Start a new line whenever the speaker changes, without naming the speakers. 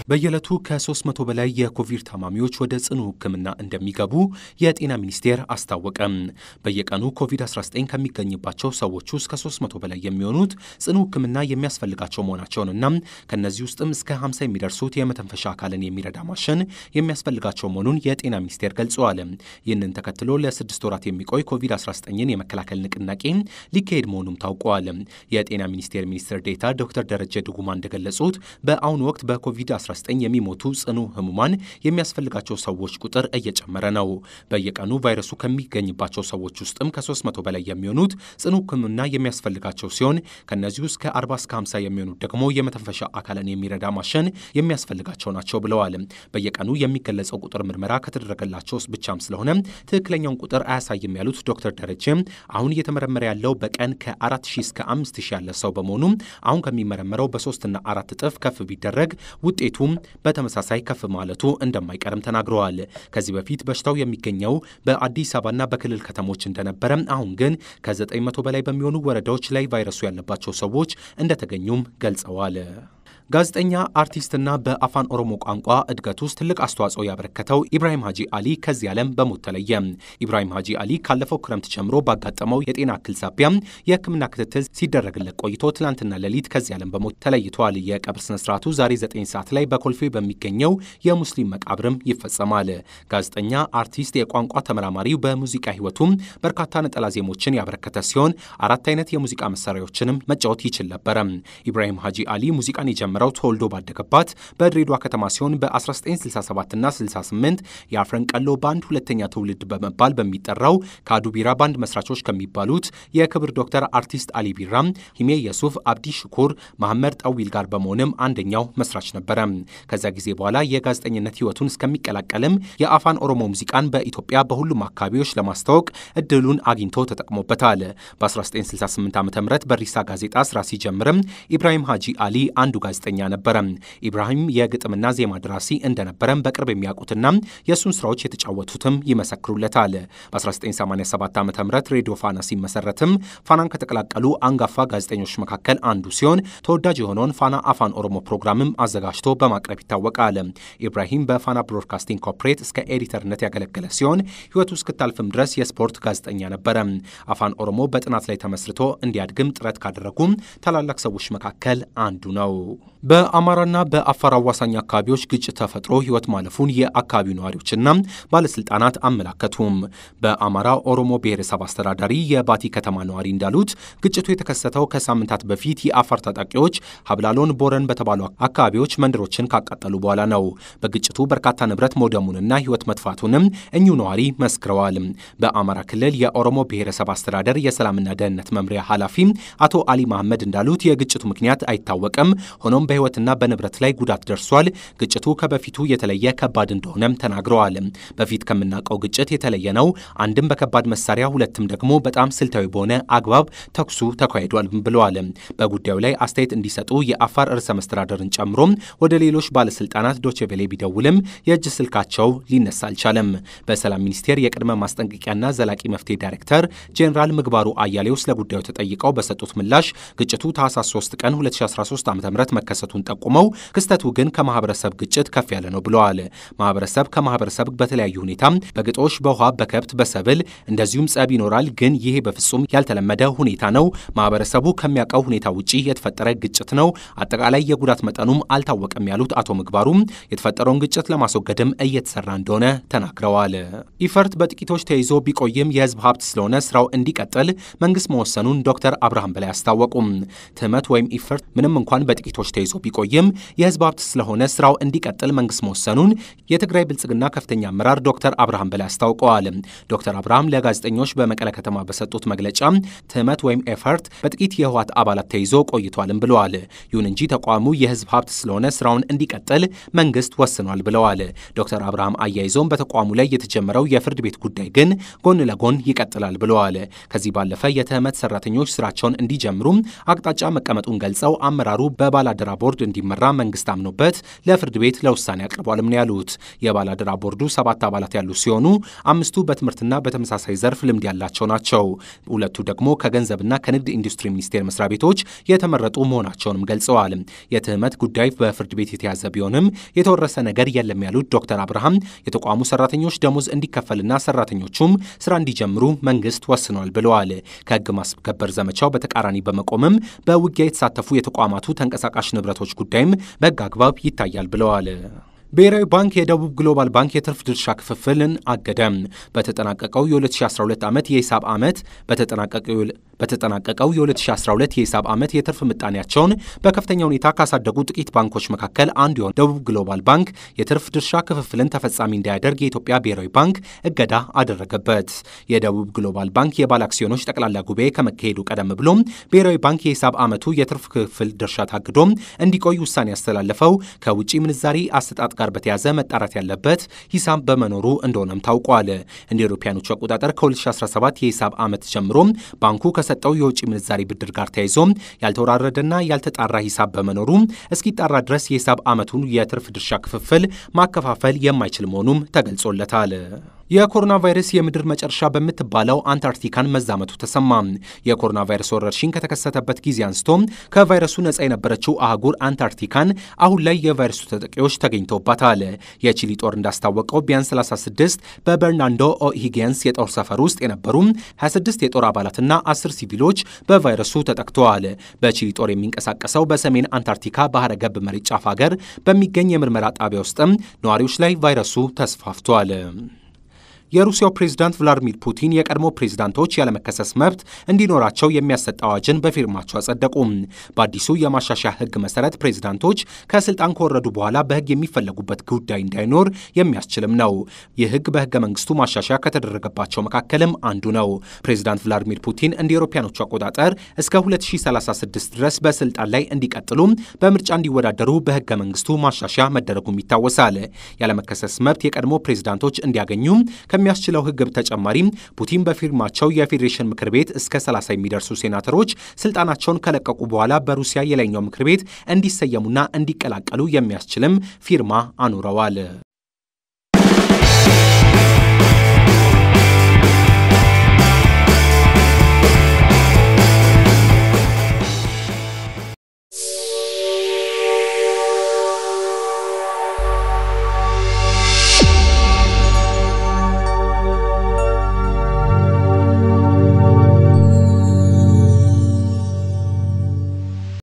በየለቱ ከ300 በላይ የኮቪድ ታማሚዎች ወደ ጽኑ ሕክምና እንደሚገቡ የጤና ሚኒስቴር አስታወቀ። በየቀኑ ኮቪድ-19 ከሚገኝባቸው ሰዎች ውስጥ ከ300 በላይ የሚሆኑት ጽኑ ሕክምና የሚያስፈልጋቸው መሆናቸውንና ከነዚህ ውስጥም እስከ 50 የሚደርሱት የመተንፈሻ አካልን የሚረዳ ማሽን የሚያስፈልጋቸው መሆኑን የጤና ሚኒስቴር ገልጿል። ይህንን ተከትሎ ለ6 ወራት የሚቆይ ኮቪድ-19ን የመከላከል ንቅናቄ ሊካሄድ መሆኑም ታውቋል። የጤና ሚኒስቴር ሚኒስትር ዴኤታ ዶክተር ደረጀ ድጉማ እንደገለጹት በአሁኑ ወቅት በኮቪድ-19 የሚሞቱ ጽኑ ህሙማን የሚያስፈልጋቸው ሰዎች ቁጥር እየጨመረ ነው። በየቀኑ ቫይረሱ ከሚገኝባቸው ሰዎች ውስጥም ከ300 በላይ የሚሆኑት ጽኑ ህክምና የሚያስፈልጋቸው ሲሆን ከነዚህ ውስጥ ከ40 እስከ 50 የሚሆኑት ደግሞ የመተንፈሻ አካልን የሚረዳ ማሽን የሚያስፈልጋቸው ናቸው ብለዋል። በየቀኑ የሚገለጸው ቁጥር ምርመራ ከተደረገላቸው ብቻም ስለሆነ ትክክለኛውን ቁጥር አያሳይም ያሉት ዶክተር ደረጀ አሁን እየተመረመረ ያለው በቀን ከ4000 እስከ 5000 ያለ ሰው በመሆኑ አሁን ከሚመረመረው በ3 እና 4 እጥፍ ከፍ ቢደረግ ውጤቱ በተመሳሳይ ከፍ ማለቱ እንደማይቀርም ተናግረዋል። ከዚህ በፊት በሽታው የሚገኘው በአዲስ አበባና በክልል ከተሞች እንደነበረ አሁን ግን ከ900 በላይ በሚሆኑ ወረዳዎች ላይ ቫይረሱ ያለባቸው ሰዎች እንደተገኙም ገልጸዋል። ጋዜጠኛ አርቲስትና በአፋን ኦሮሞ ቋንቋ እድገት ውስጥ ትልቅ አስተዋጽኦ ያበረከተው ኢብራሂም ሀጂ አሊ ከዚህ ዓለም በሞት ተለየ። ኢብራሂም ሀጂ አሊ ካለፈው ክረምት ጀምሮ ባጋጠመው የጤና እክል ሳቢያ የሕክምና ክትትል ሲደረግለት ቆይቶ ትላንትና ሌሊት ከዚህ ዓለም በሞት ተለይቷል። የቀብር ስነ ስርዓቱ ዛሬ 9 ሰዓት ላይ በኮልፌ በሚገኘው የሙስሊም መቃብርም ይፈጸማል። ጋዜጠኛ አርቲስት፣ የቋንቋ ተመራማሪው በሙዚቃ ህይወቱም በርካታ ነጠላ ዜሞችን ያበረከተ ሲሆን 4 አይነት የሙዚቃ መሳሪያዎችንም መጫወት ይችል ነበር። ኢብራሂም ሀጂ አሊ ሙዚቃን የጀመረው ተወልዶ ባደገባት በድሬዳዋ ከተማ ሲሆን በ1967 እና 68 የአፍረንቀሎ ባንድ ሁለተኛ ትውልድ በመባል በሚጠራው ከአዱ ቢራ ባንድ መስራቾች ከሚባሉት የክብር ዶክተር አርቲስት አሊ ቢራ፣ ሂሜ የሱፍ፣ አብዲ ሽኩር፣ መሐመድ ጠዊል ጋር በመሆንም አንደኛው መስራች ነበረ። ከዛ ጊዜ በኋላ የጋዜጠኝነት ህይወቱን እስከሚቀላቀልም የአፋን ኦሮሞ ሙዚቃን በኢትዮጵያ በሁሉም አካባቢዎች ለማስተዋወቅ እድሉን አግኝቶ ተጠቅሞበታል። በ1968 ዓ.ም በሪሳ ጋዜጣ ስራ ሲጀምርም ኢብራሂም ሀጂ አሊ አንዱ ጋዜጠኛ ነበረ። ኢብራሂም የግጥምና ዜማ ደራሲ እንደነበረም በቅርብ የሚያውቁትና የሱን ስራዎች የተጫወቱትም ይመሰክሩለታል። በ1987 ዓ.ም ሬዲዮ ፋና ሲመሰረትም ፋናን ከተቀላቀሉ አንጋፋ ጋዜጠኞች መካከል አንዱ ሲሆን ተወዳጅ የሆነውን ፋና አፋን ኦሮሞ ፕሮግራምም አዘጋጅቶ በማቅረብ ይታወቃል። ኢብራሂም በፋና ብሮድካስቲንግ ኮርፖሬት እስከ ኤዲተርነት ያገለገለ ሲሆን ህይወቱ እስክታልፍም ድረስ የስፖርት ጋዜጠኛ ነበረ። አፋን ኦሮሞ በጥናት ላይ ተመስርቶ እንዲያድግም ጥረት ካደረጉ ታላላቅ ሰዎች መካከል አንዱ ነው። በአማራና በአፋር አዋሳኝ አካባቢዎች ግጭት ተፈጥሮ ህይወት ማለፉን የአካባቢው ነዋሪዎችና ባለስልጣናት አመላከቱም። በአማራ ኦሮሞ ብሔረሰብ አስተዳዳሪ የባቲ ከተማ ነዋሪ እንዳሉት ግጭቱ የተከሰተው ከሳምንታት በፊት የአፋር ታጣቂዎች ሀብላሎን፣ ቦረን በተባሉ አካባቢዎች መንደሮችን ካቃጠሉ በኋላ ነው። በግጭቱ በርካታ ንብረት መውደሙንና ህይወት መጥፋቱንም እኚሁ ነዋሪ መስክረዋል። በአማራ ክልል የኦሮሞ ብሔረሰብ አስተዳደር የሰላምና ደህንነት መምሪያ ኃላፊ አቶ አሊ መሐመድ እንዳሉት የግጭቱ ምክንያት አይታወቅም። ሆኖም በህይወትና በንብረት ላይ ጉዳት ደርሷል። ግጭቱ ከበፊቱ የተለየ ከባድ እንደሆነም ተናግረዋል። በፊት ከምናውቀው ግጭት የተለየ ነው። አንድም በከባድ መሳሪያ፣ ሁለትም ደግሞ በጣም ስልታዊ በሆነ አግባብ ተኩሱ ተካሂዷል ብለዋል። በጉዳዩ ላይ አስተያየት እንዲሰጡ የአፋር ርዕሰ መስተዳደርን ጨምሮ ወደ ሌሎች ባለስልጣናት ዶቼ ቬሌ ቢደውልም የእጅ ስልካቸው ሊነሳ አልቻለም። በሰላም ሚኒስቴር የቅድመ ማስጠንቀቂያና ዘላቂ መፍትሄ ዳይሬክተር ጄኔራል ምግባሩ አያሌው ስለ ጉዳዩ ተጠይቀው በሰጡት ምላሽ ግጭቱ ታህሳስ 3 ቀን 2013 ዓ.ም መከሰቱን ጠቁመው ክስተቱ ግን ከማህበረሰብ ግጭት ከፍ ያለ ነው ብለዋል። ማህበረሰብ ከማህበረሰብ በተለያዩ ሁኔታ በግጦሽ፣ በውሃ፣ በከብት፣ በሰብል እንደዚሁም ጸብ ይኖራል። ግን ይሄ በፍጹም ያልተለመደ ሁኔታ ነው። ማህበረሰቡ ከሚያውቀው ሁኔታ ውጪ የተፈጠረ ግጭት ነው። አጠቃላይ የጉዳት መጠኑም አልታወቀም ያሉት አቶ ምግባሩ የተፈጠረውን ግጭት ለማስወገድም እየተሰራ እንደሆነ ተናግረዋል። ኢፈርት በጥቂቶች ተይዞ ቢቆይም የህዝብ ሀብት ስለሆነ ስራው እንዲቀጥል መንግስት መወሰኑን ዶክተር አብርሃም በላይ አስታወቁም። ትህመት ወይም ኢፈርት ምንም እንኳን በጥቂቶች ተይዞ ቢቆይም የህዝብ ሀብት ስለሆነ ስራው እንዲቀጥል መንግስት መወሰኑን የትግራይ ብልጽግና ከፍተኛ አመራር ዶክተር አብርሃም በላይ አስታውቀዋል። ዶክተር አብርሃም ለጋዜጠኞች በመቀለ ከተማ በሰጡት መግለጫ ትህመት ወይም ኤፈርት በጥቂት የህወሓት አባላት ተይዞ ቆይቷልም ብለዋል። ይሁን እንጂ ተቋሙ የህዝብ ሀብት ስለሆነ ስራውን እንዲቀጥል መንግስት ወስኗል ብለዋል። ዶክተር አብርሃም አያይዘውም በተቋሙ ላይ የተጀመረው የፍርድ ቤት ጉዳይ ግን ጎን ለጎን ይቀጥላል ብለዋል። ከዚህ ባለፈ የትህመት ሰራተኞች ስራቸውን እንዲጀምሩ አቅጣጫ መቀመጡን ገልጸው አመራሩ በባላደራ ቦርድ እንዲመራ መንግስት አምኖበት ለፍርድ ቤት ለውሳኔ አቅርቧልም ነው ያሉት። የባላደራ ቦርዱ 7 አባላት ያሉት ሲሆኑ 5ቱ በትምህርትና በተመሳሳይ ዘርፍ ልምድ ያላቸው ናቸው። 2ቱ ደግሞ ከገንዘብና ከንግድ ኢንዱስትሪ ሚኒስቴር መስሪያ ቤቶች የተመረጡ መሆናቸውንም ገልጸዋል። የትህመት ጉዳይ በፍርድ ቤት የተያዘ ቢሆንም የተወረሰ ነገር የለም ያሉት ዶክተር አብርሃም የተቋሙ ሰራተኞች ደሞዝ እንዲከፈልና ሰራተኞቹም ስራ እንዲጀምሩ መንግስት ወስኗል ብለዋል። ከህግ ማስከበር ዘመቻው በተቃራኒ በመቆምም በውጊያ የተሳተፉ የተቋማቱ ተንቀሳቃሽ ንብረቶች ጉዳይም በህግ አግባብ ይታያል ብለዋል። ብሔራዊ ባንክ የደቡብ ግሎባል ባንክ የትርፍ ድርሻ ክፍፍልን አገደ። በተጠናቀቀው የ2012 ዓመት የሂሳብ ዓመት በተጠናቀቀው የ2012 የሂሳብ ዓመት የትርፍ ምጣኔያቸውን በከፍተኛ ሁኔታ ካሳደጉ ጥቂት ባንኮች መካከል አንዱ የሆነው ደቡብ ግሎባል ባንክ የትርፍ ድርሻ ክፍፍልን ተፈጻሚ እንዳያደርግ የኢትዮጵያ ብሔራዊ ባንክ እገዳ አደረገበት። የደቡብ ግሎባል ባንክ የባለ አክሲዮኖች ጠቅላላ ጉባኤ ከመካሄዱ ቀደም ብሎም ብሔራዊ ባንክ የሂሳብ ዓመቱ የትርፍ ክፍል ድርሻ ታግዶ እንዲቆይ ውሳኔ ያስተላለፈው ከውጭ ምንዛሪ አሰጣጥ ጋር በተያዘ መጣራት ያለበት ሂሳብ በመኖሩ እንደሆነም ታውቋል። እንደ አውሮፓውያኖቹ አቆጣጠር ከ2017 የሂሳብ ዓመት ጀምሮ ባንኩ ከሰጠው የውጭ ምንዛሪ ብድር ጋር ተያይዞ ያልተወራረደና ያልተጣራ ሂሳብ በመኖሩ እስኪጣራ ድረስ የሂሳብ ዓመቱን የትርፍ ድርሻ ክፍፍል ማከፋፈል የማይችል መሆኑም ተገልጾለታል። የኮሮና ቫይረስ የምድር መጨረሻ በምትባለው አንታርክቲካን መዛመቱ ተሰማ። የኮሮና ቫይረስ ወረርሽኝ ከተከሰተበት ጊዜ አንስቶ ከቫይረሱ ነጻ የነበረችው አህጉር አንታርክቲካን አሁን ላይ የቫይረሱ ተጠቂዎች ተገኝተውባታል። የቺሊ ጦር እንዳስታወቀው ቢያንስ 36 በበርናንዶ ኦሂጌንስ የጦር ሰፈር ውስጥ የነበሩ 26 የጦር አባላትና 10 ሲቪሎች በቫይረሱ ተጠቅተዋል። በቺሊ ጦር የሚንቀሳቀሰው በሰሜን አንታርክቲካ ባህረ ገብ መሬት ጫፍ ሀገር በሚገኝ የምርመራ ጣቢያ ውስጥም ነዋሪዎች ላይ ቫይረሱ ተስፋፍቷል። የሩሲያው ፕሬዝዳንት ቭላዲሚር ፑቲን የቀድሞ ፕሬዝዳንቶች ያለመከሰስ መብት እንዲኖራቸው የሚያሰጥ አዋጅን በፊርማቸው አጸደቁ። በአዲሱ የማሻሻያ ሕግ መሰረት ፕሬዝዳንቶች ከስልጣን ከወረዱ በኋላ በሕግ የሚፈለጉበት ጉዳይ እንዳይኖር የሚያስችልም ነው። ይህ ሕግ በሕገ መንግስቱ ማሻሻያ ከተደረገባቸው መካከልም አንዱ ነው። ፕሬዝዳንት ቭላዲሚር ፑቲን እንደ አውሮፓውያኖቹ አቆጣጠር እስከ 2036 ድረስ በስልጣን ላይ እንዲቀጥሉ በምርጫ እንዲወዳደሩ በሕገ መንግስቱ ማሻሻያ መደረጉም ይታወሳል። ያለመከሰስ መብት የቀድሞ ፕሬዝዳንቶች እንዲያገኙ ከሚያስችለው ሕግ በተጨማሪ ፑቲን በፊርማቸው የፌዴሬሽን ምክር ቤት እስከ 30 የሚደርሱ ሴናተሮች ስልጣናቸውን ከለቀቁ በኋላ በሩሲያ የላይኛው ምክር ቤት እንዲሰየሙና እንዲቀላቀሉ የሚያስችልም ፊርማ አኑረዋል።